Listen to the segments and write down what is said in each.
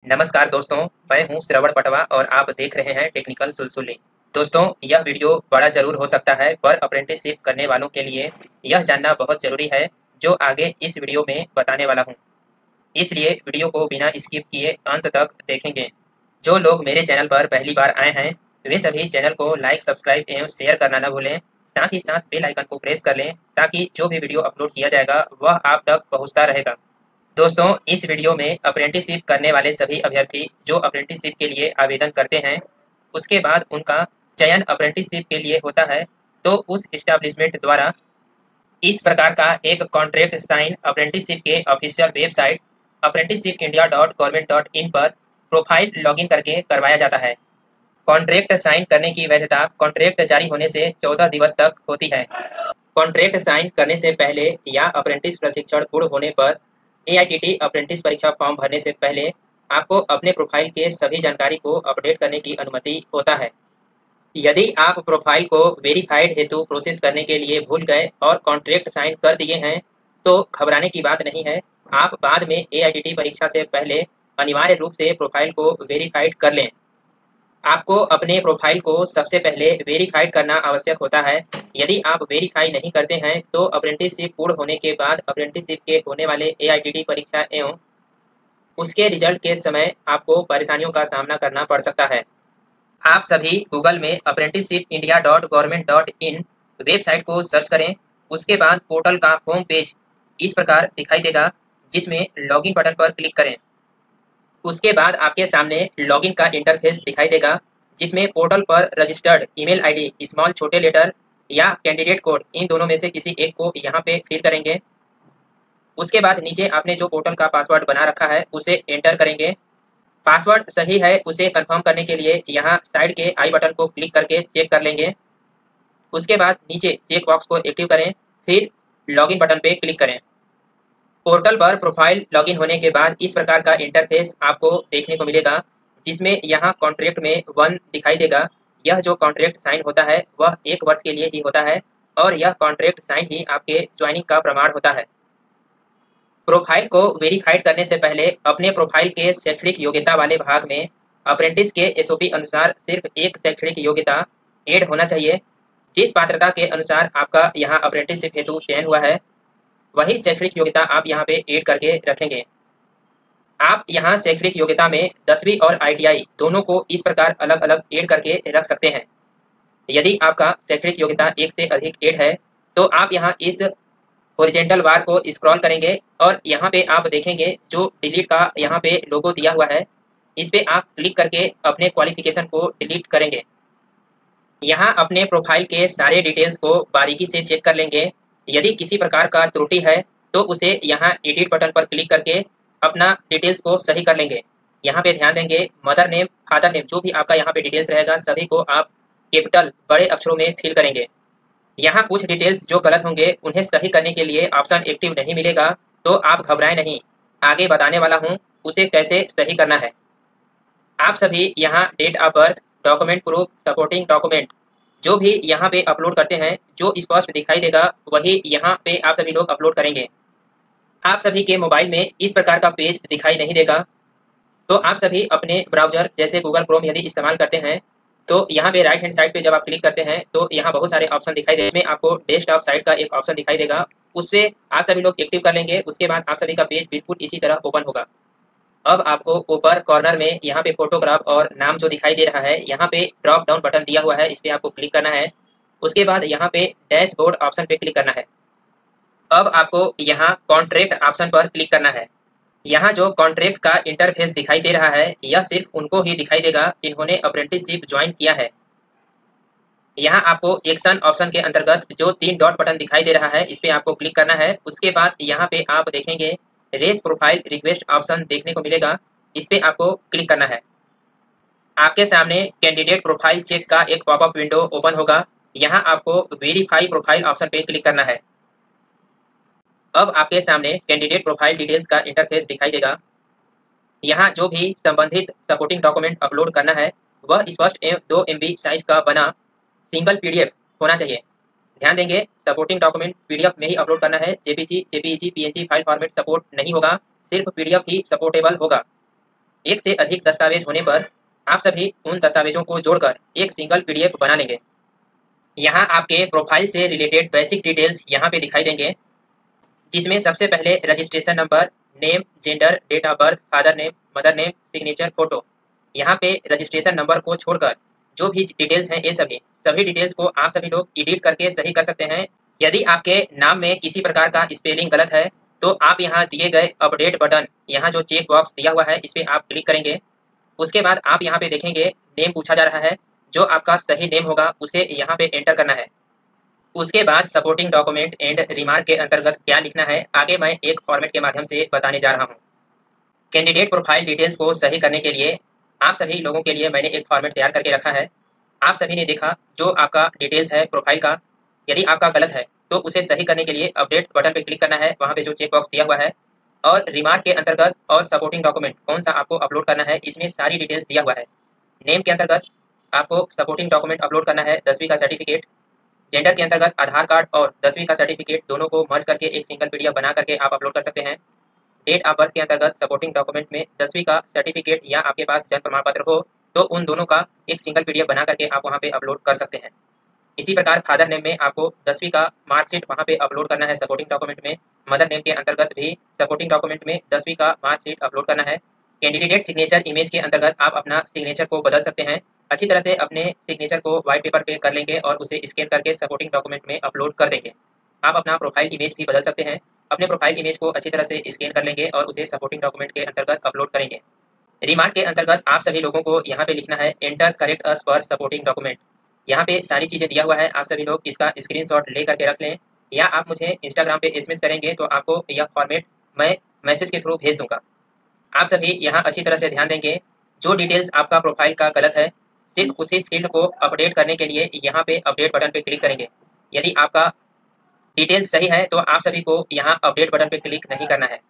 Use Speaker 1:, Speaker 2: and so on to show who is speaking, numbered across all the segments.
Speaker 1: नमस्कार दोस्तों, मैं हूं श्रवण पटवा और आप देख रहे हैं टेक्निकल सुलसुली। दोस्तों, यह वीडियो बड़ा ज़रूर हो सकता है पर अप्रेंटिसशिप करने वालों के लिए यह जानना बहुत ज़रूरी है जो आगे इस वीडियो में बताने वाला हूं। इसलिए वीडियो को बिना स्किप किए अंत तक देखेंगे। जो लोग मेरे चैनल पर पहली बार आए हैं वे सभी चैनल को लाइक, सब्सक्राइब एवं शेयर करना न भूलें। साथ ही साथ बेल आइकन को प्रेस कर लें ताकि जो भी वीडियो अपलोड किया जाएगा वह आप तक पहुंचता रहेगा। दोस्तों, इस वीडियो में अप्रेंटिसशिप करने वाले सभी अभ्यर्थी जो अप्रेंटिसशिप के लिए आवेदन करते हैं, उसके बाद उनका चयन अप्रेंटिसशिप के लिए होता है, तो उस एस्टेब्लिशमेंट द्वारा इस प्रकार का एक कॉन्ट्रैक्ट साइन अप्रेंटिसशिप के ऑफिशियल वेबसाइट apprenticeshipiindia.government.in पर प्रोफाइल लॉगिन करके करवाया जाता है। कॉन्ट्रैक्ट साइन करने की वैधता कॉन्ट्रैक्ट जारी होने से 14 दिवस तक होती है। कॉन्ट्रैक्ट साइन करने से पहले या अप्रेंटिस प्रशिक्षण पूर्ण होने पर एआईटीटी अप्रेंटिस परीक्षा फॉर्म भरने से पहले आपको अपने प्रोफाइल के सभी जानकारी को अपडेट करने की अनुमति होता है। यदि आप प्रोफाइल को वेरीफाइड हेतु प्रोसेस करने के लिए भूल गए और कॉन्ट्रैक्ट साइन कर दिए हैं तो घबराने की बात नहीं है। आप बाद में एआईटीटी परीक्षा से पहले अनिवार्य रूप से प्रोफाइल को वेरीफाइड कर लें। आपको अपने प्रोफाइल को सबसे पहले वेरीफाइड करना आवश्यक होता है। यदि आप वेरीफाई नहीं करते हैं तो अप्रेंटिसशिप पूर्ण होने के बाद अप्रेंटिसशिप के होने वाले एआईटीटी परीक्षा एवं उसके रिजल्ट के समय आपको परेशानियों का सामना करना पड़ सकता है। आप सभी गूगल में apprenticeshipindia.government.in वेबसाइट को सर्च करें। उसके बाद पोर्टल का होम पेज इस प्रकार दिखाई देगा, जिसमें लॉगिन बटन पर क्लिक करें। उसके बाद आपके सामने लॉगिन का इंटरफेस दिखाई देगा, जिसमें पोर्टल पर रजिस्टर्ड ईमेल आईडी स्मॉल छोटे लेटर या कैंडिडेट कोड इन दोनों में से किसी एक को यहाँ पे फिल करेंगे। उसके बाद नीचे आपने जो पोर्टल का पासवर्ड बना रखा है उसे एंटर करेंगे। पासवर्ड सही है उसे कंफर्म करने के लिए यहाँ साइड के आई बटन को क्लिक करके चेक कर लेंगे। उसके बाद नीचे चेक बॉक्स को एक्टिव करें, फिर लॉगिन बटन पे क्लिक करें। पोर्टल पर प्रोफाइल लॉगिन होने के बाद इस प्रकार का इंटरफेस आपको देखने को मिलेगा, जिसमें यहाँ कॉन्ट्रैक्ट में 1 दिखाई देगा। यह जो कॉन्ट्रैक्ट साइन होता है वह 1 वर्ष के लिए ही होता है और यह कॉन्ट्रैक्ट साइन ही आपके ज्वाइनिंग का प्रमाण होता है। प्रोफाइल को वेरीफाइड करने से पहले अपने प्रोफाइल के शैक्षणिक योग्यता वाले भाग में अप्रेंटिस के एसओपी अनुसार सिर्फ एक शैक्षणिक योग्यता ऐड होना चाहिए। जिस पात्रता के अनुसार आपका यहाँ अप्रेंटिसशिप हेतु चयन हुआ है वही शैक्षणिक योग्यता आप यहाँ पे ऐड करके रखेंगे। आप यहाँ शैक्षणिक योग्यता में 10वीं और आईटीआई दोनों को इस प्रकार अलग अलग ऐड करके रख सकते हैं। यदि आपका शैक्षणिक योग्यता 1 से अधिक ऐड है तो आप यहाँ इस हॉरिजॉन्टल बार को स्क्रॉल करेंगे और यहाँ पे आप देखेंगे जो डिलीट का यहाँ पे लोगो दिया हुआ है, इस पे आप क्लिक करके अपने क्वालिफिकेशन को डिलीट करेंगे। यहाँ अपने प्रोफाइल के सारे डिटेल्स को बारीकी से चेक कर लेंगे। यदि किसी प्रकार का त्रुटि है तो उसे यहाँ एडिट बटन पर क्लिक करके अपना डिटेल्स को सही कर लेंगे। यहाँ पे ध्यान देंगे मदर नेम, फादर नेम जो भी आपका यहाँ पे डिटेल्स रहेगा सभी को आप कैपिटल बड़े अक्षरों में फिल करेंगे। यहाँ कुछ डिटेल्स जो गलत होंगे उन्हें सही करने के लिए ऑप्शन एक्टिव नहीं मिलेगा, तो आप घबराएं नहीं, आगे बताने वाला हूँ उसे कैसे सही करना है। आप सभी यहाँ date of birth, document proof, supporting document जो भी यहाँ पे अपलोड करते हैं जो स्पष्ट दिखाई देगा वही यहाँ पे आप सभी लोग अपलोड करेंगे। आप सभी के मोबाइल में इस प्रकार का पेज दिखाई नहीं देगा, तो आप सभी अपने ब्राउजर जैसे गूगल क्रोम यदि इस्तेमाल करते हैं तो यहाँ पे राइट हैंड साइड पे जब आप क्लिक करते हैं तो यहाँ बहुत सारे ऑप्शन दिखाई दे, इसमें आपको डेस्कटॉप साइड का एक ऑप्शन दिखाई देगा, उससे आप सभी लोग एक्टिव कर लेंगे। उसके बाद आप सभी का पेज बिल्कुल इसी तरह ओपन होगा। अब आपको ऊपर कॉर्नर में यहाँ पे फोटोग्राफ और नाम जो दिखाई दे रहा है यहाँ पे ड्रॉप डाउन बटन दिया हुआ है, इस पे आपको क्लिक करना है। उसके बाद यहाँ पे डैशबोर्ड ऑप्शन पे क्लिक करना है। अब आपको यहाँ कॉन्ट्रैक्ट ऑप्शन पर क्लिक करना है। यहाँ जो कॉन्ट्रैक्ट का इंटरफेस दिखाई दे रहा है यह सिर्फ उनको ही दिखाई देगा जिन्होंने अप्रेंटिसशिप ज्वाइन किया है। यहाँ आपको एक्शन ऑप्शन के अंतर्गत जो 3 डॉट बटन दिखाई दे रहा है इस पे आपको क्लिक करना है। उसके बाद यहाँ पे आप देखेंगे रेस प्रोफाइल रिक्वेस्ट ऑप्शन देखने को मिलेगा, इस पे आपको क्लिक करना है। आपके सामने कैंडिडेट प्रोफाइल चेक का एक पॉपअप विंडो ओपन होगा। यहाँ आपको वेरीफाई प्रोफाइल ऑप्शन पे क्लिक करना है। अब आपके सामने कैंडिडेट प्रोफाइल डिटेल्स का इंटरफेस दिखाई देगा। यहाँ जो भी संबंधित सपोर्टिंग डॉक्यूमेंट अपलोड करना है वह स्पष्ट एवं 2 MB साइज का बना सिंगल पीडीएफ होना चाहिए। ध्यान देंगे सपोर्टिंग डॉक्यूमेंट पीडीएफ में ही अपलोड करना है, JPG, JPEG, PNG file format support नहीं होगा, सिर्फ पीडीएफ ही सपोर्टेबल होगा। एक से अधिक दस्तावेज होने पर आप सभी उन दस्तावेजों को जोड़कर एक सिंगल पीडीएफ बना लेंगे। यहाँ आपके प्रोफाइल से रिलेटेड बेसिक डिटेल्स यहाँ पे दिखाई देंगे, जिसमें सबसे पहले registration number, name, gender, date of birth, father name, mother name, signature, photo. यहाँ पे रजिस्ट्रेशन नंबर को छोड़कर जो भी डिटेल्स हैं ये सभी डिटेल्स को आप सभी लोग एडिट करके सही कर सकते हैं। यदि आपके नाम में किसी प्रकार का स्पेलिंग गलत है तो आप यहाँ दिए गए अपडेट बटन, यहाँ जो चेक बॉक्स दिया हुआ है इस पर आप क्लिक करेंगे। उसके बाद आप यहाँ पे देखेंगे नेम पूछा जा रहा है, जो आपका सही नेम होगा उसे यहाँ पे एंटर करना है। उसके बाद सपोर्टिंग डॉक्यूमेंट एंड रिमार्क के अंतर्गत क्या लिखना है आगे मैं एक फॉर्मेट के माध्यम से बताने जा रहा हूँ। कैंडिडेट प्रोफाइल डिटेल्स को सही करने के लिए आप सभी लोगों के लिए मैंने एक फॉर्मेट तैयार करके रखा है। आप सभी ने देखा जो आपका डिटेल्स है प्रोफाइल का, यदि आपका गलत है तो उसे सही करने के लिए अपडेट बटन पे क्लिक करना है, वहाँ पे जो चेक बॉक्स दिया हुआ है, और रिमार्क के अंतर्गत और सपोर्टिंग डॉक्यूमेंट कौन सा आपको अपलोड करना है इसमें सारी डिटेल्स दिया हुआ है। नेम के अंतर्गत आपको सपोर्टिंग डॉक्यूमेंट अपलोड करना है 10वीं का सर्टिफिकेट। जेंडर के अंतर्गत आधार कार्ड और 10वीं का सर्टिफिकेट दोनों को मर्ज करके एक सिंगल पीडीएफ बना करके आप अपलोड कर सकते हैं। डेट ऑफ बर्थ के अंतर्गत सपोर्टिंग डॉक्यूमेंट में 10वीं का सर्टिफिकेट या आपके पास जन्म प्रमाण पत्र हो तो उन दोनों का एक सिंगल पीडीएफ बना करके आप वहाँ पे अपलोड कर सकते हैं। इसी प्रकार फादर नेम में आपको 10वीं का मार्कशीट वहाँ पे अपलोड करना है सपोर्टिंग डॉक्यूमेंट में। मदर नेम के अंतर्गत भी सपोर्टिंग डॉक्यूमेंट में 10वीं का मार्कशीट अपलोड करना है। कैंडिडेट सिग्नेचर इमेज के अंतर्गत आप अपना सिग्नेचर को बदल सकते हैं। अच्छी तरह से अपने सिग्नेचर को व्हाइट पेपर पे कर लेंगे और उसे स्कैन करके सपोर्टिंग डॉक्यूमेंट में अपलोड कर देंगे। आप अपना प्रोफाइल इमेज भी बदल सकते हैं। अपने प्रोफाइल इमेज को अच्छी तरह से स्कैन कर लेंगे और उसे सपोर्टिंग डॉक्यूमेंट के अंतर्गत अपलोड करेंगे। रिमार्क के अंतर्गत आप सभी लोगों को यहाँ पे लिखना है enter correct as for supporting document. यहाँ पे सारी चीजें दिया हुआ है, आप सभी लोग इसका स्क्रीनशॉट ले करके रख लें, या आप मुझे इंस्टाग्राम पे एसएमएस करेंगे तो आपको यह फॉर्मेट मैं मैसेज के थ्रू भेज दूंगा। आप सभी यहाँ अच्छी तरह से ध्यान देंगे, जो डिटेल्स आपका प्रोफाइल का गलत है सिर्फ उसी फील्ड को अपडेट करने के लिए यहाँ पे अपडेट बटन पे क्लिक करेंगे। यदि आपका डिटेल्स सही है तो आप सभी को यहाँ अपडेट बटन पे क्लिक नहीं करना है।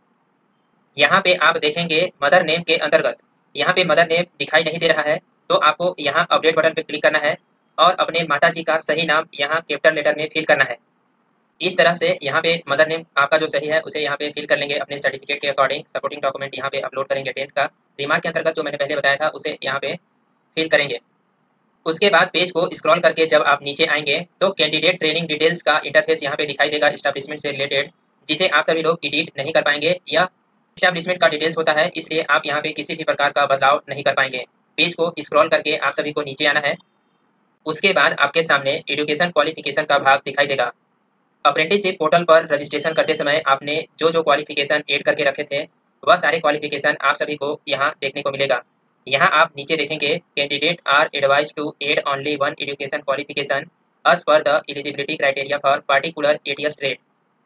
Speaker 1: यहाँ पे आप देखेंगे मदर नेम के अंतर्गत यहाँ पे मदर नेम दिखाई नहीं दे रहा है तो आपको यहाँ अपडेट बटन पे क्लिक करना है और अपने माता जी का सही नाम यहाँ कैपिटल लेटर में फिल करना है। इस तरह से यहाँ पे मदर नेम आपका जो सही है उसे यहाँ पे फिल कर लेंगे अपने सर्टिफिकेट के अकॉर्डिंग। सपोर्टिंग डॉक्यूमेंट यहाँ पे अपलोड करेंगे 10th का। रिमार्क के अंतर्गत जो मैंने पहले बताया था उसे यहाँ पे फिल करेंगे। उसके बाद पेज को स्क्रॉल करके जब आप नीचे आएंगे तो कैंडिडेट ट्रेनिंग डिटेल्स का इंटरफेस यहाँ पे दिखाई देगा एस्टैब्लिशमेंट से रिलेटेड, जिसे आप सभी लोग एडिट नहीं कर पाएंगे। या एस्टैब्लिशमेंट का डिटेल्स होता है इसलिए आप यहाँ पे किसी भी प्रकार का बदलाव नहीं कर पाएंगे। पेज को स्क्रॉल करके आप सभी को नीचे आना है। उसके बाद आपके सामने एजुकेशन क्वालिफिकेशन का भाग दिखाई देगा। अप्रेंटिसशिप पोर्टल पर रजिस्ट्रेशन करते समय आपने जो जो क्वालिफिकेशन ऐड करके रखे थे वह सारे क्वालिफिकेशन आप सभी को यहाँ देखने को मिलेगा। यहाँ आप नीचे देखेंगे candidate are advised to add only one education qualification as per the eligibility criteria for particular ATS trade.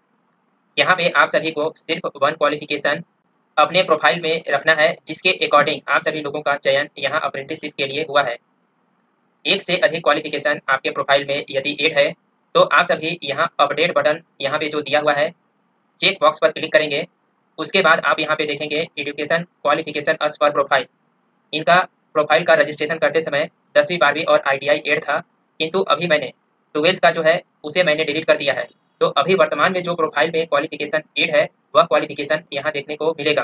Speaker 1: यहाँ पे आप सभी को सिर्फ वन क्वालिफिकेशन अपने प्रोफाइल में रखना है, जिसके अकॉर्डिंग आप सभी लोगों का चयन यहाँ अप्रेंटिसशिप के लिए हुआ है। एक से अधिक क्वालिफिकेशन आपके प्रोफाइल में यदि ऐड है तो आप सभी यहाँ अपडेट बटन यहाँ पे जो दिया हुआ है चेक बॉक्स पर क्लिक करेंगे। उसके बाद आप यहाँ पे देखेंगे education qualification as per profile. इनका प्रोफाइल का रजिस्ट्रेशन करते समय 10वीं 12वीं और आईटीआई ऐड था, किंतु अभी मैंने 12th का जो है उसे मैंने डिलीट कर दिया है। तो अभी वर्तमान में जो प्रोफाइल में क्वालिफिकेशन ऐड है वह क्वालिफिकेशन यहाँ देखने को मिलेगा।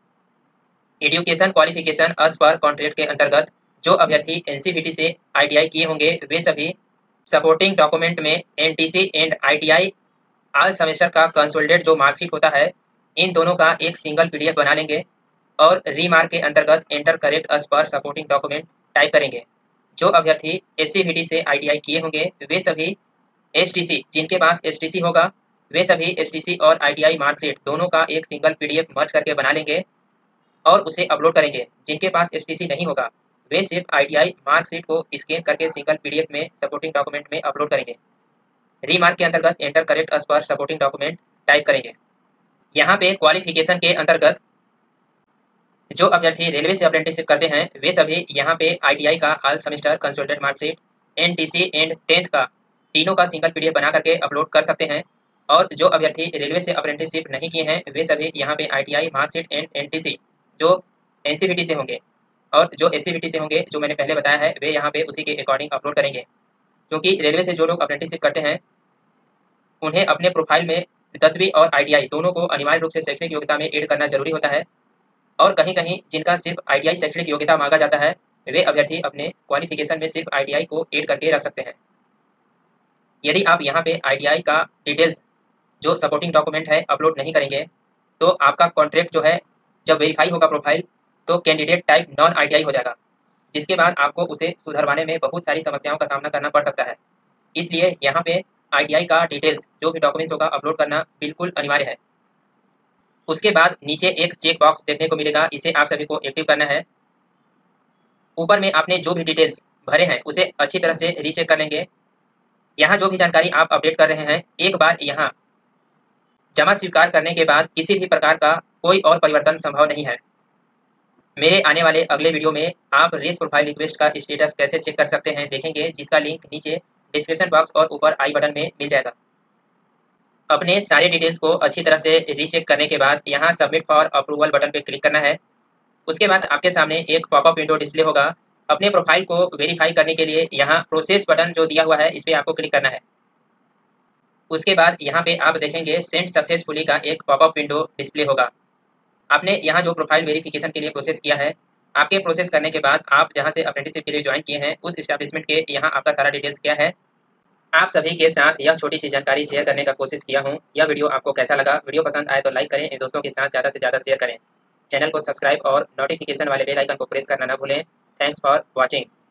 Speaker 1: Education qualification as per contract के अंतर्गत जो अभ्यर्थी एनसीवीटी से आईटीआई किए होंगे वे सभी सपोर्टिंग डॉक्यूमेंट में NTC and ITI all semester का कंसोलिडेट जो मार्कशीट होता है इन दोनों का एक सिंगल पीडीएफ बना लेंगे और रीमार्क के अंतर्गत एंटर करेक्ट अस पर सपोर्टिंग डॉक्यूमेंट टाइप करेंगे। जो अभ्यर्थी एससीवीटी से आईटीआई किए होंगे वे सभी एसटीसी, जिनके पास एसटीसी होगा वे सभी एसटीसी और आईटीआई मार्कशीट दोनों का एक सिंगल पीडीएफ मर्ज करके बना लेंगे और उसे अपलोड करेंगे। जिनके पास एसटीसी नहीं होगा वे सिर्फ आईटीआई मार्कशीट को स्कैन करके सिंगल पीडीएफ में सपोर्टिंग डॉक्यूमेंट में अपलोड करेंगे। रीमार्क के अंतर्गत एंटर करेक्ट अस पर सपोर्टिंग डॉक्यूमेंट टाइप करेंगे। यहाँ पे क्वालिफिकेशन के अंतर्गत जो अभ्यर्थी रेलवे से अप्रेंटिसशिप करते हैं वे सभी यहाँ पे आईटीआई का all semester consolidated marksheet, NTC and 10th का तीनों का सिंगल पीडीएफ बना करके अपलोड कर सकते हैं। और जो अभ्यर्थी रेलवे से अप्रेंटिसशिप नहीं किए हैं वे सभी यहाँ पे आईटीआई मार्कशीट एंड एनटीसी जो एनसीवीटी से होंगे और जो एससीवीटी से होंगे जो मैंने पहले बताया है वे यहाँ पे उसी के अकॉर्डिंग अपलोड करेंगे। क्योंकि रेलवे से जो लोग अप्रेंटिसशिप करते हैं उन्हें अपने प्रोफाइल में 10वीं और आईटीआई दोनों को अनिवार्य रूप से शैक्षणिक योग्यता में ऐड करना जरूरी होता है। और कहीं-कहीं जिनका सिर्फ ITI शैक्षणिक योग्यता मांगा जाता है, वे अभ्यर्थी अपने क्वालिफिकेशन में सिर्फ ITI को ऐड करके रख सकते हैं। यदि आप यहाँ पे ITI का डिटेल्स जो सपोर्टिंग डॉक्यूमेंट है अपलोड नहीं करेंगे, तो आपका कॉन्ट्रैक्ट जो है जब वेरीफाई होगा प्रोफाइल, तो कैंडिडेट टाइप नॉन ITI हो जाएगा, जिसके बाद आपको उसे सुधरवाने में बहुत सारी समस्याओं का सामना करना पड़ सकता है। इसलिए यहाँ पे ITI का डिटेल्स जो भी डॉक्यूमेंट्स होगा अपलोड करना बिल्कुल अनिवार्य है। उसके बाद नीचे एक चेक बॉक्स देखने को मिलेगा, इसे आप सभी को एक्टिव करना है। ऊपर में आपने जो भी डिटेल्स भरे हैं उसे अच्छी तरह से रीचेक कर लेंगे। यहाँ जो भी जानकारी आप अपडेट कर रहे हैं, एक बार यहाँ जमा स्वीकार करने के बाद किसी भी प्रकार का कोई और परिवर्तन संभव नहीं है। मेरे आने वाले अगले वीडियो में आप रेस प्रोफाइल रिक्वेस्ट का स्टेटस कैसे चेक कर सकते हैं देखेंगे, जिसका लिंक नीचे डिस्क्रिप्शन बॉक्स और ऊपर आई बटन में मिल जाएगा। अपने सारे डिटेल्स को अच्छी तरह से रीचेक करने के बाद यहाँ सबमिट फॉर अप्रूवल बटन पे क्लिक करना है। उसके बाद आपके सामने एक पॉपअप विंडो डिस्प्ले होगा। अपने प्रोफाइल को वेरीफाई करने के लिए यहाँ प्रोसेस बटन जो दिया हुआ है इस पे आपको क्लिक करना है। उसके बाद यहाँ पे आप देखेंगे सेंड सक्सेसफुली का एक पॉपअप विंडो डिस्प्ले होगा। आपने यहाँ जो प्रोफाइल वेरिफिकेशन के लिए प्रोसेस किया है, आपके प्रोसेस करने के बाद आप जहाँ से अप्रेंटिसशिप के लिए ज्वाइन किए हैं उस एस्टैब्लिशमेंट के यहाँ आपका सारा डिटेल्स क्या है। आप सभी के साथ यह छोटी सी जानकारी शेयर करने का कोशिश किया हूँ। यह वीडियो आपको कैसा लगा? वीडियो पसंद आए तो लाइक करें, इन दोस्तों के साथ ज़्यादा से ज़्यादा शेयर करें। चैनल को सब्सक्राइब और नोटिफिकेशन वाले बेल आइकन को प्रेस करना न भूलें। Thanks for watching.